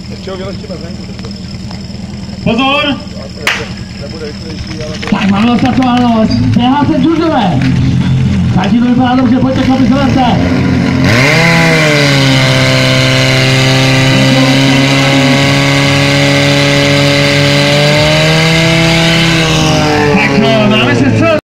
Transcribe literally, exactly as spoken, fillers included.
Ještě ho vyleštíme zvenku. Pozor! Nebude rychlejší, ale... Tak máme nastartováno, běhá se Žužové. Každý to vypadá dobře, pojďte chlapi, se.